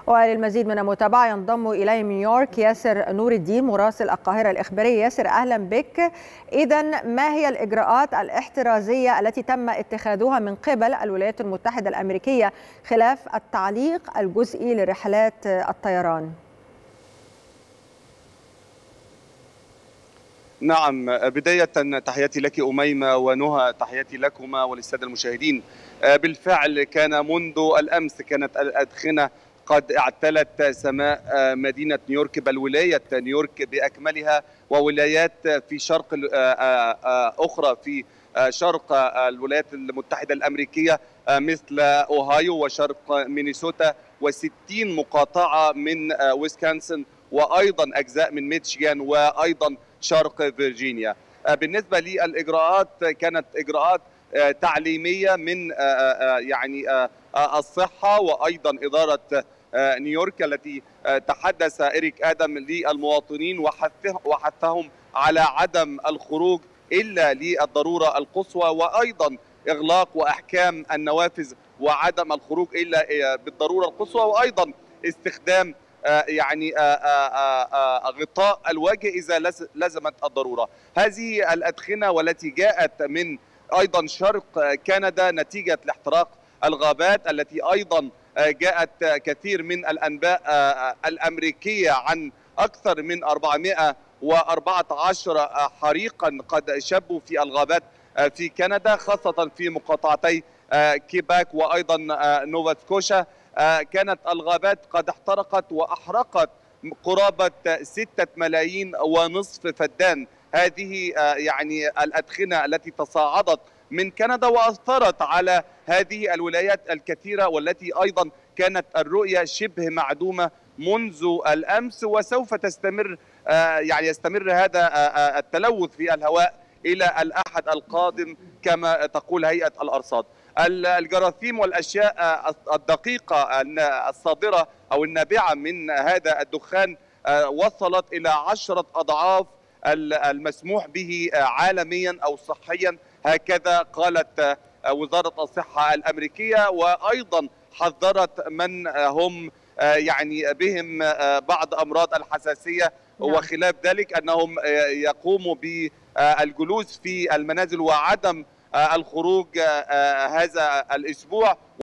وللمزيد من المتابعة ينضم إلي من نيويورك ياسر نور الدين مراسل القاهرة الإخبارية. ياسر أهلا بك. إذن ما هي الإجراءات الاحترازية التي تم اتخاذها من قبل الولايات المتحدة الأمريكية خلاف التعليق الجزئي لرحلات الطيران؟ نعم، بداية تحياتي لك أميمة ونهى، تحياتي لكما وللسادة المشاهدين. بالفعل كان منذ الأمس كانت الأدخنة قد اعتلت سماء مدينة نيويورك، بل ولاية نيويورك بأكملها وولايات في شرق أخرى في شرق الولايات المتحدة الأمريكية مثل أوهايو وشرق مينيسوتا و60 مقاطعة من ويسكونسن وأيضا أجزاء من ميشيغان وأيضا شرق فيرجينيا. بالنسبة للإجراءات كانت إجراءات تعليمية من الصحة وأيضا إدارة نيويورك التي تحدث إريك آدم للمواطنين وحثهم على عدم الخروج إلا للضرورة القصوى، وأيضا إغلاق وأحكام النوافذ وعدم الخروج إلا بالضرورة القصوى، وأيضا استخدام غطاء الوجه إذا لزمت الضرورة. هذه الأدخنة والتي جاءت من أيضا شرق كندا نتيجة لاحتراق الغابات التي أيضا جاءت كثير من الأنباء الأمريكية عن أكثر من 414 حريقا قد شبوا في الغابات في كندا، خاصة في مقاطعتي كيباك وأيضا نوفا سكوشا. كانت الغابات قد احترقت وأحرقت قرابة 6 ملايين ونصف فدان. هذه الأدخنة التي تصاعدت من كندا وأثرت على هذه الولايات الكثيرة، والتي أيضا كانت الرؤية شبه معدومة منذ الأمس، وسوف يستمر هذا التلوث في الهواء إلى الأحد القادم كما تقول هيئة الأرصاد. الجراثيم والأشياء الدقيقة الصادرة أو النابعة من هذا الدخان وصلت إلى 10 أضعاف المسموح به عالميا أو صحيا، هكذا قالت وزارة الصحة الأمريكية، وأيضا حذرت من هم بهم بعض أمراض الحساسية وخلاف ذلك أنهم يقوموا بالجلوس في المنازل وعدم الخروج هذا الأسبوع.